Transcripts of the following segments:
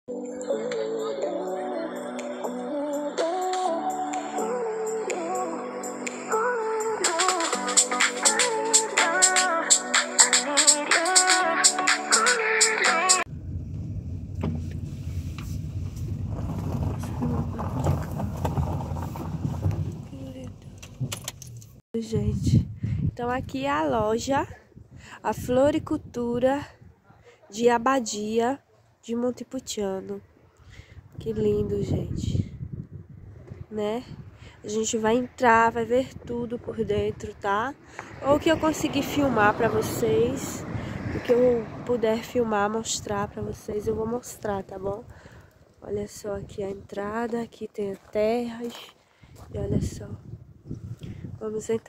Gente, então aqui é a loja, a floricultura de Abadia de Montepulciano. Que lindo, gente, né? A gente vai entrar, vai ver tudo por dentro, tá? Ou o que eu conseguir filmar pra vocês, o que eu puder filmar, mostrar pra vocês, eu vou mostrar, tá bom? Olha só aqui a entrada, aqui tem terras, e olha só. Vamos entrar.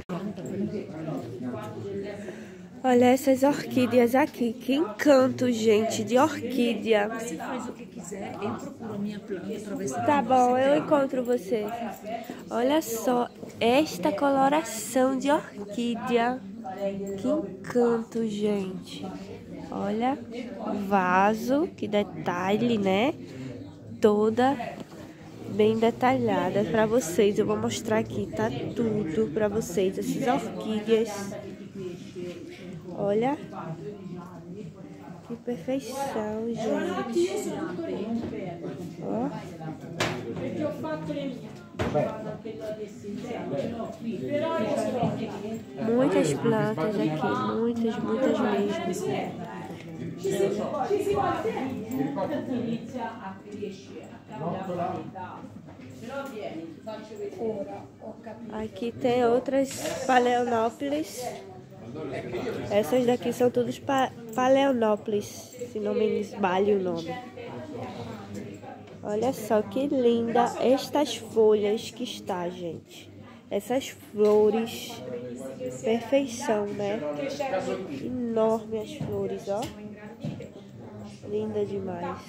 Olha essas orquídeas aqui. Que encanto, gente, de orquídea. Você faz o que quiser, eu procuro a minha planta para ver se Tá bom, eu encontro você. Olha só esta coloração de orquídea. Que encanto, gente. Olha o vaso, que detalhe, né? Toda bem detalhada para vocês. Eu vou mostrar aqui, tá tudo para vocês. Essas orquídeas. Olha que perfeição, gente. Ó. Muitas plantas aqui, muitas mesmo. Aqui tem outras Phalaenopsis. Essas daqui são todas Phalaenopsis, se não me esbalhe o nome. Olha só que linda estas folhas que está, gente. Essas flores, perfeição, né? Enorme as flores, ó. Linda demais.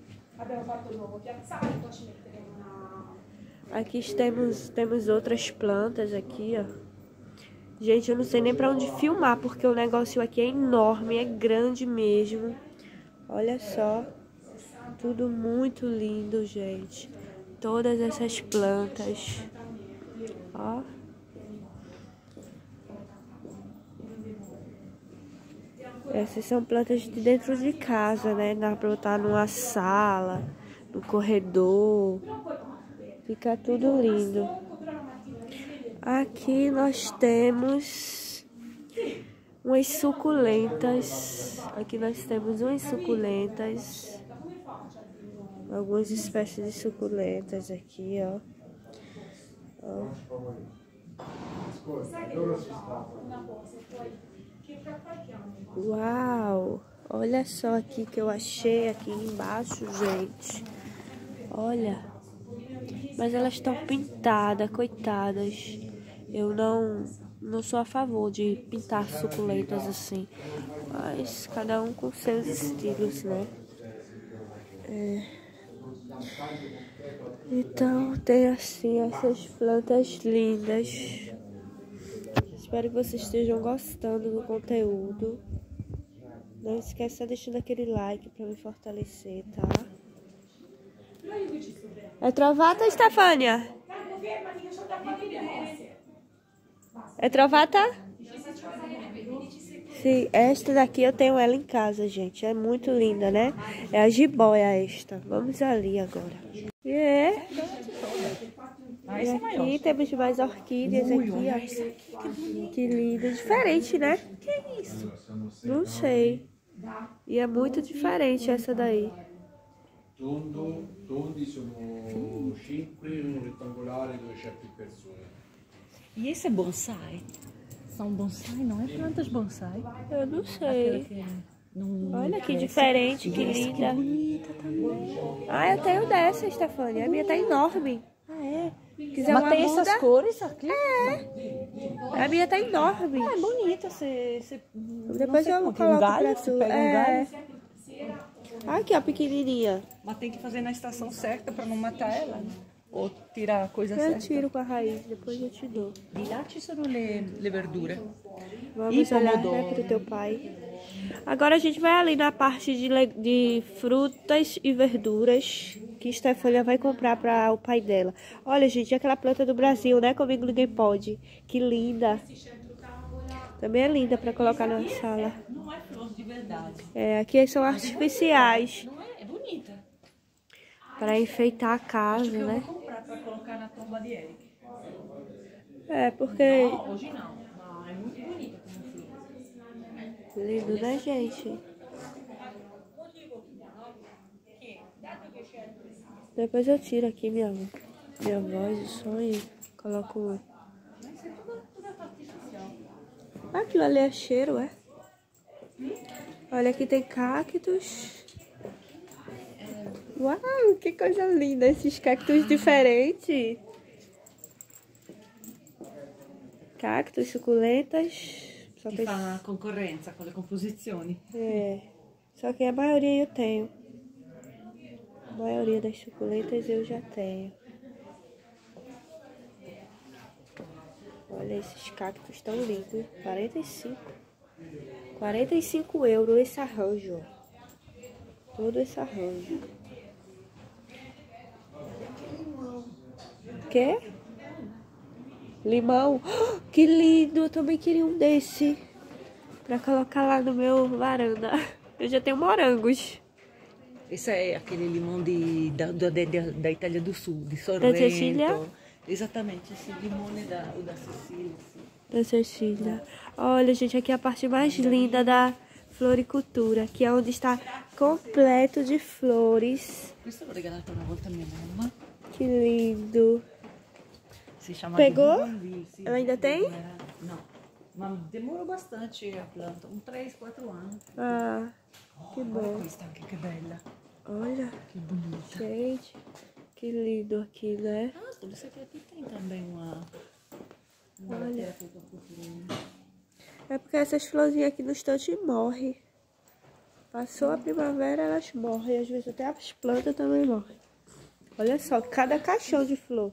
Aqui temos outras plantas aqui, ó. Gente, eu não sei nem pra onde filmar, porque o negócio aqui é enorme, é grande mesmo. Olha só. Tudo muito lindo, gente. Todas essas plantas. Ó. Essas são plantas de dentro de casa, né? Dá pra botar numa sala, no corredor. Fica tudo lindo. Aqui nós temos umas suculentas. Aqui nós temos umas suculentas. Algumas espécies de suculentas aqui, ó. Ó. Uau! Olha só aqui que eu achei aqui embaixo, gente. Olha. Mas elas estão pintadas, coitadas. Eu não sou a favor de pintar suculentas assim. Mas cada um com seus estilos, né? Então tem assim essas plantas lindas. Espero que vocês estejam gostando do conteúdo. Não esqueça de deixar aquele like para me fortalecer, tá? É trovata, Stefania? É trovata? Sim, esta daqui eu tenho ela em casa, gente. É muito linda, né? É a jiboia esta. Vamos ali agora. E aqui temos mais orquídeas aqui, ó. Que linda. Diferente, né? Que é isso? Não sei. E é muito diferente essa daí. Tondi sono 5, um rettangolare dove c'è più persone. E esse é bonsai? São bonsai, não é plantas bonsai? Eu não sei. Olha que cresce. diferente, que Essa linda. Que bonita também. Ah, eu tenho dessa, Stefania. A minha tá enorme. Ah, é? Quiser Mas uma tem muda? essas cores aqui? A minha tá enorme. Ah, é bonita. Depois eu coloco pra tu. Pega um galho. Aqui, ó, pequenininha. Mas tem que fazer na estação certa para não matar ela, né? Ou tirar a coisa Eu certa. tiro com a raiz, depois eu te dou. Di là ci sono le verdure. Vamos E olhar, né, pomodoro. pro teu pai. Agora a gente vai ali na parte de frutas e verduras que Stefania vai comprar para o pai dela. Olha, gente, aquela planta do Brasil, né? Comigo ninguém pode. Que linda. Também é linda para colocar na sala. Não é flor de verdade. É, aqui são artificiais. Não é? É bonita. Para enfeitar a casa, Acho que eu né? vou comprar para colocar na tomba de Eric. É, porque... Não, hoje não. Não, é muito bonita como flor. Lindo, né, gente? Depois eu tiro aqui minha voz, o som e coloco... Aquilo ali é cheiro, é? Olha, aqui tem cactos. Uau, que coisa linda, esses cactos diferentes. Cactos, suculentas. Só Che que... fa una concorrenza con le composizioni. É, só que a maioria eu tenho. A maioria das suculentas eu já tenho. Olha esses cactos tão lindos. 45 euros esse arranjo. Todo esse arranjo. Quer? Limão. Que lindo! Eu também queria um desse. Pra colocar lá no meu varanda. Eu já tenho morangos. Esse é aquele limão da Itália do Sul, de Sorrento. Da Sicília? Exatamente, esse limão é o da Sicília. Da Sicília. Olha, gente, aqui é a parte mais linda da floricultura, que é onde está completo de flores. Questo l'ho regalato una volta a mia mamma. Que lindo. Si chiama Pegou? Bougainville, sì. Ela ainda tem? No, ma demorou bastante a planta, 3-4 anni. Ah, que Guarda bom. questa anche che bella, Olha, che bonita. gente, que lindo aqui, né? Ah, você que aqui tem também uma Olha. feita por furinho. É porque essas florzinhas aqui no estante morrem. Passou a primavera, elas morrem. Às vezes até as plantas também morrem. Olha só, cada caixão de flor.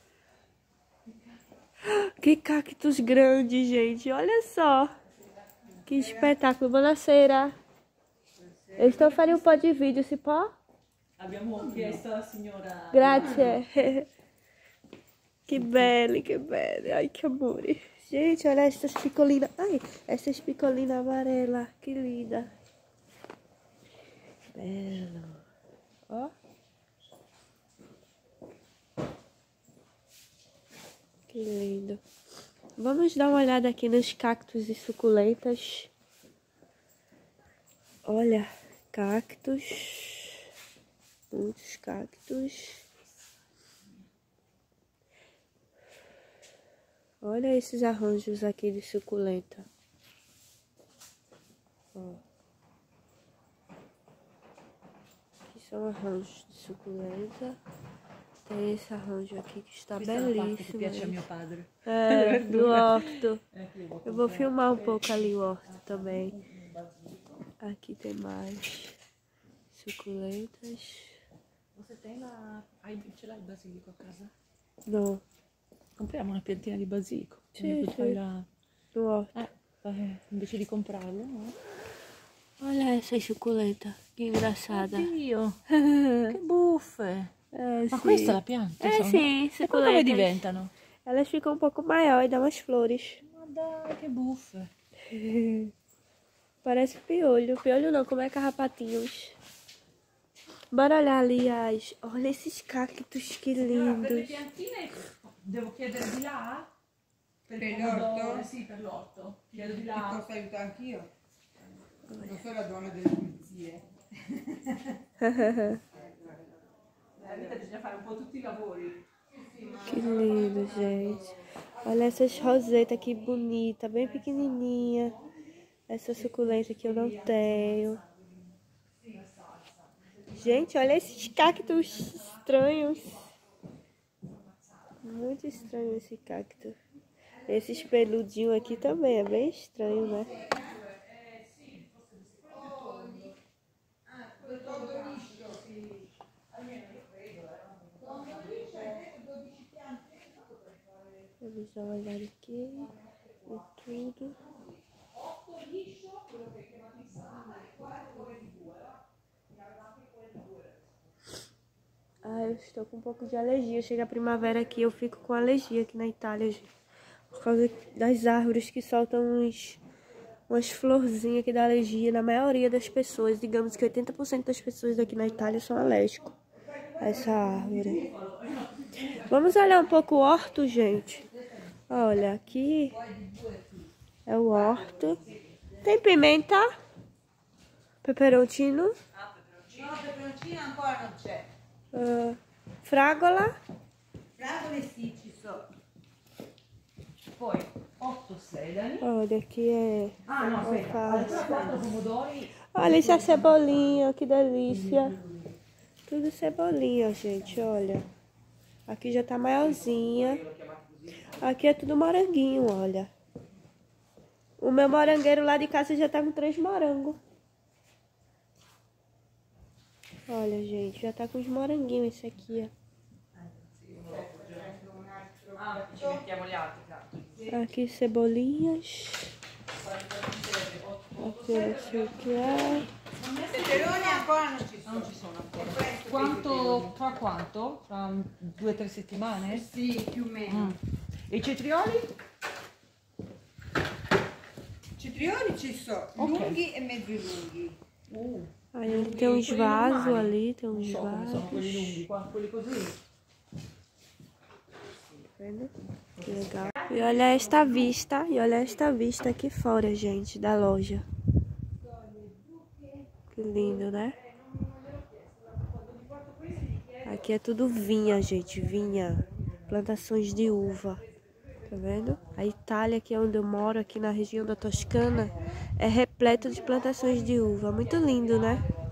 Que cactos grandes, gente. Olha só. Que espetáculo. Buonasera. Eu estou fazendo um pó de vídeo, se pode? Abbiamo chiesto alla signora. Grazie. Que belle, que belle. Ai, que amore. Gente, olha essas picolinas. Ai, essas picolinas amarelas. Que linda. Belo. Ó. Que lindo. Vamos dar uma olhada aqui nos cactos e suculentas. Olha, cactos. Muitos cactos. Olha esses arranjos aqui de suculenta. Ó. Aqui são arranjos de suculenta. Tem esse arranjo aqui que está belíssimo. Piace a mio padre. É, do horto. Eu vou filmar um pouco ali o horto também. Aqui tem mais suculentas. Você tem lá. Aí ce l'hai il basilico a casa? Não, Compriamo una piantina di basilico. Sì, Quando tu fai sì. la. do horto. Invece di comprarlo, no? Olha essa suculenta, que engraçada. Oddio, che buffe! É, Ma sim. questa è la pianta? É, Sono? sim, E poi come suculentas. diventano? Elas ficam um pouco maior e dão umas flores. Ma dai, che buffe! Parece piolho. Piolho não, como é carrapatinhos. Bora olhar ali as... Olha esses cactos, que Per le lindos. piantine devo chiedere di là? Per l'orto? pomodoro, sì, per l'orto. Chiedo di Ti là. posso aiutare anch'io? Non sono la donna delle pulizie. La vita bisogna fare un po' tutti i lavori. Que lindo, gente. Olha essas rosetas que bonita, bem pequenininha. Essa suculenta que eu não tenho. Gente, olha esses cactos estranhos. Muito estranho esse cacto. Esses peludinhos aqui também, é bem estranho, né? Vamos dar uma olhada aqui. E tudo. Ah, eu estou com um pouco de alergia. Chega a primavera aqui, eu fico com alergia aqui na Itália, gente. Por causa das árvores que soltam umas florzinhas que dá alergia na maioria das pessoas. Digamos que 80% das pessoas aqui na Itália são alérgicos a essa árvore. Vamos olhar um pouco o horto, gente. Olha, aqui é o horto. Tem pimenta? Peperoncino? No, peperoncino ancora non c'è. Fragola? Fragole sì, ci sono. Poi 8 sedani. Olha, aqui é Ah, no, aspetta. alface. 4 pomodori. Olha, isso é cebolinha, que delícia. Tudo cebolinha, gente, olha. Aqui já tá maiorzinha. Aqui é tudo moranguinho, olha. O meu morangueiro lá de casa já tá com 3 morangos. Olha, gente, já tá com os moranguinhos esse aqui, Ah, ci mettiamo gli altri, esatto. ó. Aqui cebolinhas. Aqui eu não sei o que é. Peperoni ancora non ci sono. Non ci sono ancora. Fra quanto? Fra 2 o 3 settimane? Sì, più o meno. E i cetrioli? Cetrioli ci sono, lunghi e mezzo lunghi. Aí ele tem uns vasos ali, tem uns So come sono quelli vasos. lunghi, quelli così. Vendo? Que legal. E olha esta vista aqui fora, gente, da loja. Que lindo, né? Aqui é tudo vinha, gente, vinha. Plantações de uva. Tá vendo? A Itália, que é onde eu moro, aqui na região da Toscana, é repleto de plantações de uva. Muito lindo, né?